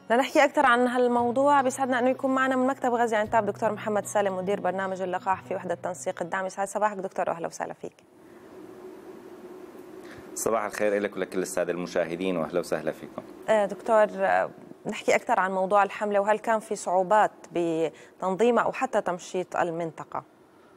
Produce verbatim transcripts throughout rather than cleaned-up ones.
لنحكي أكثر عن هالموضوع بيسعدنا أنه يكون معنا من مكتب غازي عنتاب دكتور محمد سالم مدير برنامج اللقاح في وحدة تنسيق الدعم. يسعد صباحك دكتور وأهلا وسهلا فيك. صباح الخير لك ولكل السادة المشاهدين وأهلا وسهلا فيكم. دكتور، نحكي أكثر عن موضوع الحملة وهل كان في صعوبات بتنظيمها أو حتى تمشيط المنطقة؟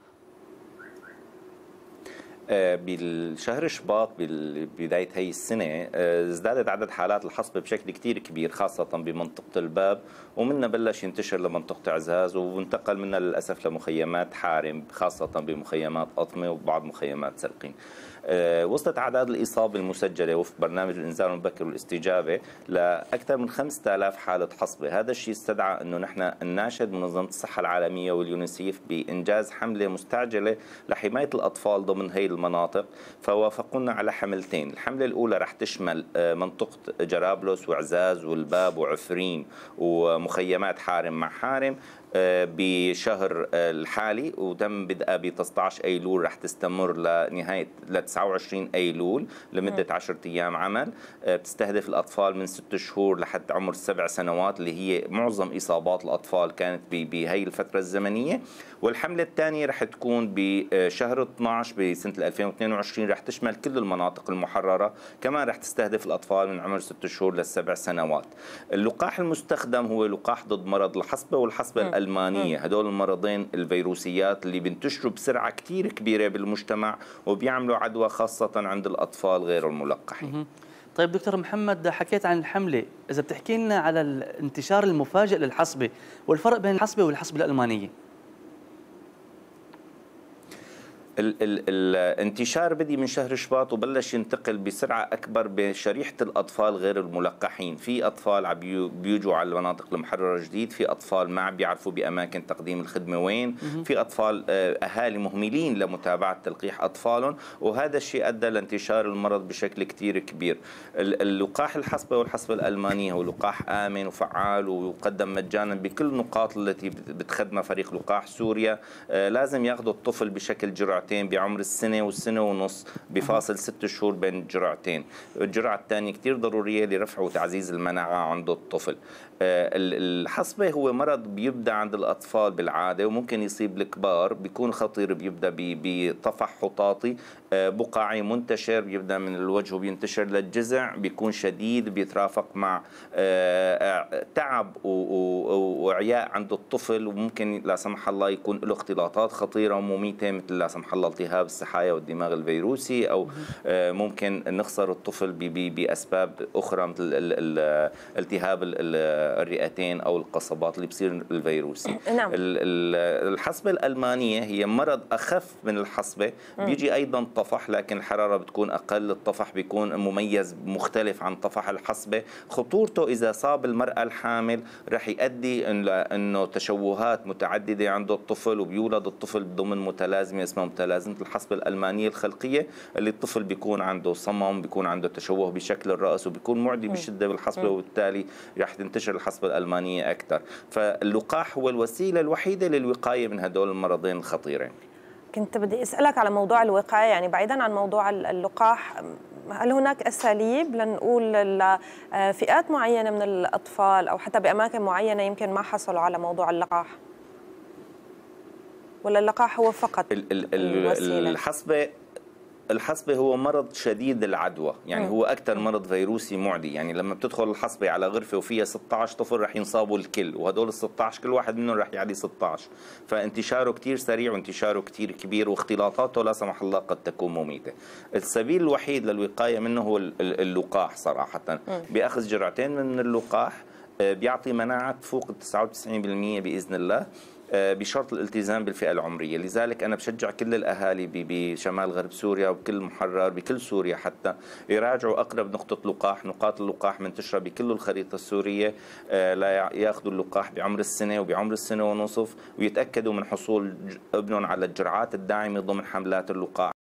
بالشهر شباط ببداية هي السنة ازدادت عدد حالات الحصبة بشكل كتير كبير خاصة بمنطقة الباب، ومنها بلش ينتشر لمنطقة عزاز وانتقل منها للأسف لمخيمات حارم خاصة بمخيمات أطمة وبعض مخيمات سلقين. وصلت أعداد الإصابة المسجلة وفق برنامج الإنذار المبكر والاستجابة لأكثر من خمسة آلاف حالة حصبة. هذا الشيء استدعى أنه نحن نناشد منظمة الصحة العالمية واليونيسيف بإنجاز حملة مستعجلة لحماية الأطفال ضمن هي المناطق، فوافقونا على حملتين. الحملة الأولى رح تشمل منطقة جرابلس وعزاز والباب وعفرين ومخيمات حارم مع حارم بشهر الحالي، وتم بدءها ب تسعة عشر أيلول، رح تستمر لنهاية ل تسعة وعشرين أيلول لمدة عشرة أيام عمل. بتستهدف الأطفال من ست شهور لحد عمر سبع سنوات اللي هي معظم إصابات الأطفال كانت بهي الفترة الزمنية. والحملة الثانية رح تكون بشهر اثني عشر بسنة ألفين واثنين وعشرين، رح تشمل كل المناطق المحررة، كمان رح تستهدف الأطفال من عمر ست شهور للسبع سنوات. اللقاح المستخدم هو لقاح ضد مرض الحصبة والحصبة م. الألمانية. هدول المرضين الفيروسيات اللي بينتشروا بسرعة كتير كبيرة بالمجتمع وبيعملوا عدوى خاصة عند الأطفال غير الملقحين. طيب دكتور محمد، حكيت عن الحملة، إذا بتحكي لنا على الانتشار المفاجئ للحصبة والفرق بين الحصبة والحصبة الألمانية. ال ال الانتشار بدي من شهر شباط وبلش ينتقل بسرعة أكبر بشريحة الأطفال غير الملقحين. في أطفال عم بيجوا على المناطق المحررة جديد، في أطفال ما عم بيعرفوا بأماكن تقديم الخدمة وين، في أطفال أهالي مهملين لمتابعة تلقيح أطفالهم، وهذا الشيء أدى لانتشار المرض بشكل كتير كبير. اللقاح الحصبة والحصبة الألمانية هو لقاح آمن وفعال ويقدم مجانا بكل النقاط التي بتخدمها فريق لقاح سوريا. لازم ياخذوا الطفل بشكل جرعة بعمر السنة والسنة ونص بفاصل ست شهور بين الجرعتين. الجرعة الثانية كتير ضرورية لرفع وتعزيز المناعة عند الطفل. الحصبة هو مرض بيبدأ عند الأطفال بالعادة وممكن يصيب الكبار، بيكون خطير، بيبدأ بطفح حطاطي بقعي منتشر، بيبدأ من الوجه وبينتشر للجذع، بيكون شديد، بيترافق مع تعب وعياء عند الطفل، وممكن لا سمح الله يكون له اختلاطات خطيرة ومميتة مثل لا سمح الله التهاب السحايا والدماغ الفيروسي، أو ممكن نخسر الطفل بأسباب أخرى مثل التهاب الرئتين أو القصبات اللي بصير الفيروسي. نعم. الحصبة الألمانية هي مرض أخف من الحصبة، بيجي أيضا طفح لكن الحرارة بتكون أقل، الطفح بيكون مميز مختلف عن طفح الحصبة. خطورته إذا صاب المرأة الحامل رح يؤدي إنه تشوهات متعددة عند الطفل، وبيولد الطفل ضمن متلازمة اسمها متلازمة الحصبة الألمانية الخلقية، اللي الطفل بيكون عنده صمم، بيكون عنده تشوه بشكل الرأس، وبيكون معدي بشدة بالحصبة، وبالتالي رح تنتشر الحصبة الألمانية أكثر. فاللقاح هو الوسيلة الوحيدة للوقاية من هدول المرضين الخطيرين. كنت بدي أسألك على موضوع الوقاية، يعني بعيدا عن موضوع اللقاح، هل هناك أساليب لنقول لفئات معينة من الأطفال أو حتى بأماكن معينة يمكن ما حصلوا على موضوع اللقاح، ولا اللقاح هو فقط الوسيلة؟ الحصبة الحصبة هو مرض شديد العدوى، يعني م. هو أكثر مرض فيروسي معدي. يعني لما بتدخل الحصبة على غرفة وفيها ستة عشر طفل رح ينصابوا الكل، وهدول ال ستة عشر كل واحد منهم رح يعدي ستة عشر، فانتشاره كثير سريع وانتشاره كثير كبير، واختلاطاته لا سمح الله قد تكون مميتة. السبيل الوحيد للوقاية منه هو اللقاح صراحة، م. بأخذ جرعتين من اللقاح بيعطي مناعة فوق تسعة وتسعين بالمئة بإذن الله، بشرط الالتزام بالفئة العمرية. لذلك أنا بشجع كل الأهالي بشمال غرب سوريا وبكل محرر بكل سوريا حتى يراجعوا أقرب نقطة لقاح. نقاط اللقاح منتشرة بكل الخريطة السورية، لا يأخذوا اللقاح بعمر السنة وبعمر السنة ونصف، ويتأكدوا من حصول ابنهم على الجرعات الداعمة ضمن حملات اللقاح.